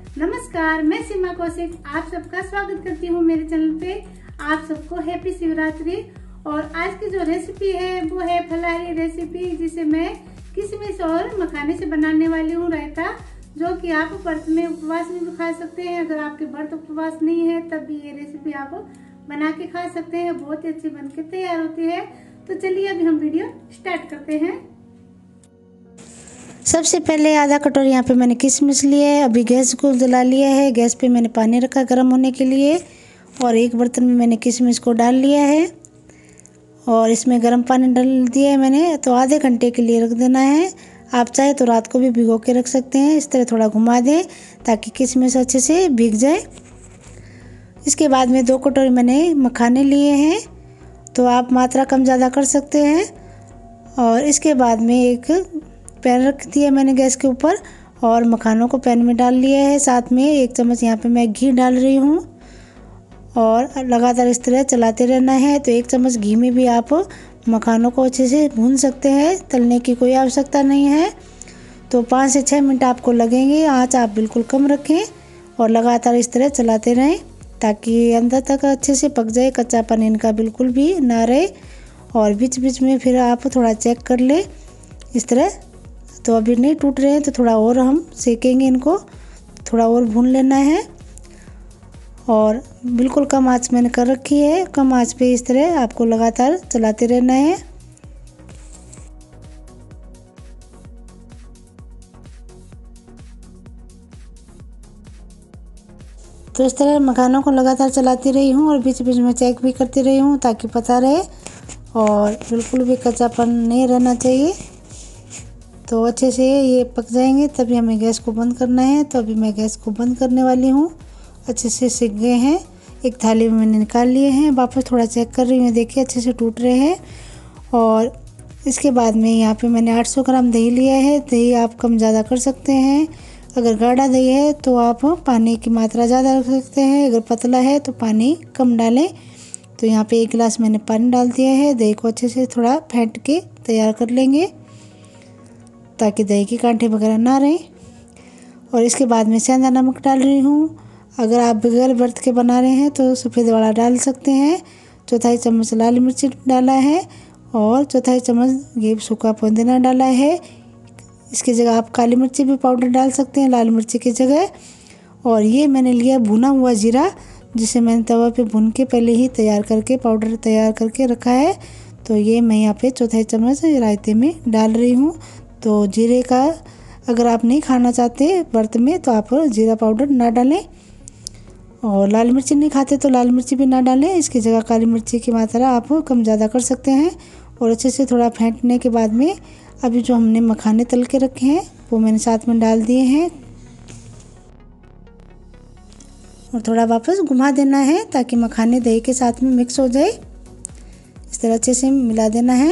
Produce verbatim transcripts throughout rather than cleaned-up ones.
नमस्कार, मैं सीमा कौशिक आप सबका स्वागत करती हूँ मेरे चैनल पे। आप सबको हैप्पी शिवरात्रि। और आज की जो रेसिपी है वो है फलाहारी रेसिपी, जिसे मैं किशमिश और मखाने से बनाने वाली हूँ रायता, जो कि आप व्रत में उपवास में भी खा सकते हैं। अगर आपके व्रत उपवास नहीं है तब भी ये रेसिपी आप बना के खा सकते हैं। बहुत ही अच्छी बनके तैयार होती है। तो चलिए अभी हम वीडियो स्टार्ट करते हैं। सबसे पहले आधा कटोरी यहाँ पे मैंने किशमिश लिए है। अभी गैस को जला लिया है। गैस पे मैंने पानी रखा गर्म होने के लिए और एक बर्तन में मैंने किशमिश को डाल लिया है और इसमें गर्म पानी डाल दिया है मैंने। तो आधे घंटे के लिए रख देना है। आप चाहे तो रात को भी भिगो के रख सकते हैं। इस तरह थोड़ा घुमा दें ताकि किशमिश अच्छे से भीग जाए। इसके बाद में दो कटोरी मैंने मखाने लिए हैं, तो आप मात्रा कम ज़्यादा कर सकते हैं। और इसके बाद में एक पैन रख दिया मैंने गैस के ऊपर और मखानों को पैन में डाल लिया है। साथ में एक चम्मच यहाँ पे मैं घी डाल रही हूँ और लगातार इस तरह चलाते रहना है। तो एक चम्मच घी में भी आप मखानों को अच्छे से भून सकते हैं, तलने की कोई आवश्यकता नहीं है। तो पाँच से छः मिनट आपको लगेंगे। आँच आप बिल्कुल कम रखें और लगातार इस तरह चलाते रहें ताकि अंदर तक अच्छे से पक जाए, कच्चापन इनका बिल्कुल भी ना रहे। और बीच बीच में फिर आप थोड़ा चेक कर लें इस तरह। तो अभी नहीं टूट रहे हैं तो थोड़ा और हम सेकेंगे इनको, थोड़ा और भून लेना है। और बिल्कुल कम आंच मैंने कर रखी है। कम आंच पे इस तरह आपको लगातार चलाते रहना है। तो इस तरह मखानों को लगातार चलाती रही हूँ और बीच बीच में चेक भी करती रही हूँ ताकि पता रहे और बिल्कुल भी कच्चापन नहीं रहना चाहिए। तो अच्छे से ये पक जाएंगे तभी हमें गैस को बंद करना है। तो अभी मैं गैस को बंद करने वाली हूँ। अच्छे से सिक गए हैं। एक थाली में मैंने निकाल लिए हैं। वापस थोड़ा चेक कर रही हूँ, देखिए अच्छे से टूट रहे हैं। और इसके बाद में यहाँ पे मैंने आठ सौ ग्राम दही लिया है। दही आप कम ज़्यादा कर सकते हैं। अगर गाढ़ा दही है तो आप पानी की मात्रा ज़्यादा रख सकते हैं, अगर पतला है तो पानी कम डालें। तो यहाँ पे एक गिलास मैंने पानी डाल दिया है। दही को अच्छे से थोड़ा फेंट के तैयार कर लेंगे ताकि दही के कांटे वगैरह ना रहें। और इसके बाद में सेंधा नमक डाल रही हूँ। अगर आप बगैर व्रत के बना रहे हैं तो सफ़ेद वाला डाल सकते हैं। चौथाई चम्मच लाल मिर्च डाला है और चौथाई चम्मच ये सूखा पुदीना डाला है। इसकी जगह आप काली मिर्ची भी पाउडर डाल सकते हैं लाल मिर्ची की जगह। और ये मैंने लिया भुना हुआ जीरा, जिसे मैंने तवा पे भून के पहले ही तैयार करके पाउडर तैयार करके रखा है। तो ये मैं यहाँ पे चौथाई चम्मच रायते में डाल रही हूँ। तो जीरे का अगर आप नहीं खाना चाहते व्रत में तो आप जीरा पाउडर ना डालें। और लाल मिर्ची नहीं खाते तो लाल मिर्ची भी ना डालें। इसकी जगह काली मिर्ची की मात्रा आप कम ज़्यादा कर सकते हैं। और अच्छे से थोड़ा फेंटने के बाद में अभी जो हमने मखाने तल के रखे हैं वो मैंने साथ में डाल दिए हैं और थोड़ा वापस घुमा देना है ताकि मखाने दही के साथ में मिक्स हो जाए। इस तरह अच्छे से मिला देना है।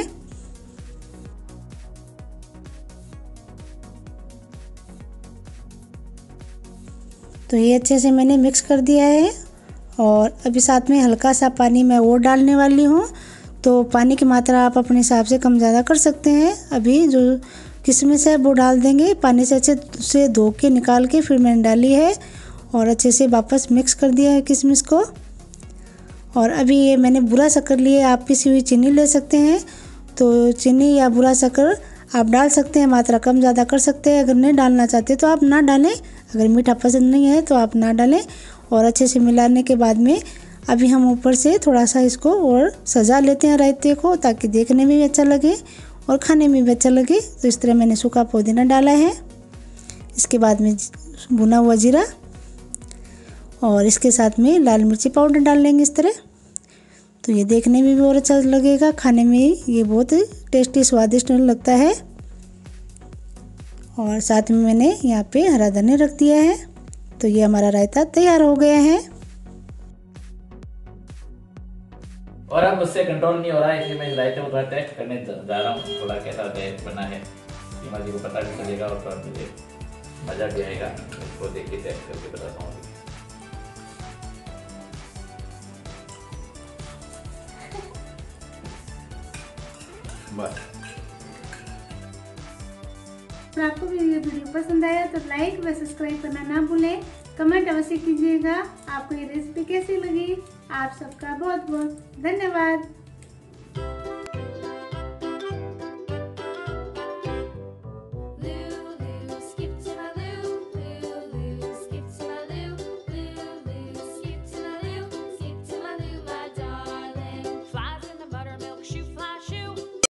तो ये अच्छे से मैंने मिक्स कर दिया है और अभी साथ में हल्का सा पानी मैं और डालने वाली हूँ। तो पानी की मात्रा आप अपने हिसाब से कम ज़्यादा कर सकते हैं। अभी जो किशमिश है वो डाल देंगे। पानी से अच्छे से धो के निकाल के फिर मैंने डाली है और अच्छे से वापस मिक्स कर दिया है किशमिश को। और अभी ये मैंने बुरा शक्कर लिए, आप पिसी हुई चीनी ले सकते हैं। तो चीनी या बुरा शक्कर आप डाल सकते हैं, मात्रा कम ज़्यादा कर सकते हैं। अगर नहीं डालना चाहते तो आप ना डालें। अगर मीठा पसंद नहीं है तो आप ना डालें। और अच्छे से मिलाने के बाद में अभी हम ऊपर से थोड़ा सा इसको और सजा लेते हैं रायते को, ताकि देखने में भी अच्छा लगे और खाने में भी अच्छा लगे। तो इस तरह मैंने सूखा पुदीना डाला है। इसके बाद में भुना हुआ जीरा और इसके साथ में लाल मिर्ची पाउडर डाल लेंगे इस तरह। तो ये देखने में भी और अच्छा लगेगा, खाने में ये बहुत टेस्टी स्वादिष्ट लगता है। और साथ में मैंने यहाँ पे हरा धनिया रख दिया है। तो ये हमारा रायता तैयार हो गया है। और अब मुझसे कंट्रोल नहीं हो रहा है, इसलिए मैं इस रायते को थोड़ा टेस्ट करने जा रहा हूँ। थोड़ा कैसा बना है सीमा जी को पता भी चलेगा और थोड़ा मुझे मजा भी आएगा। इसको देख के टेस्ट करके बताता हूँ। बस तो आपको भी ये वीडियो पसंद आया तो लाइक व सब्सक्राइब करना ना भूलें। कमेंट अवश्य कीजिएगा आपको ये रेसिपी कैसी लगी। आप सबका बहुत बहुत धन्यवाद।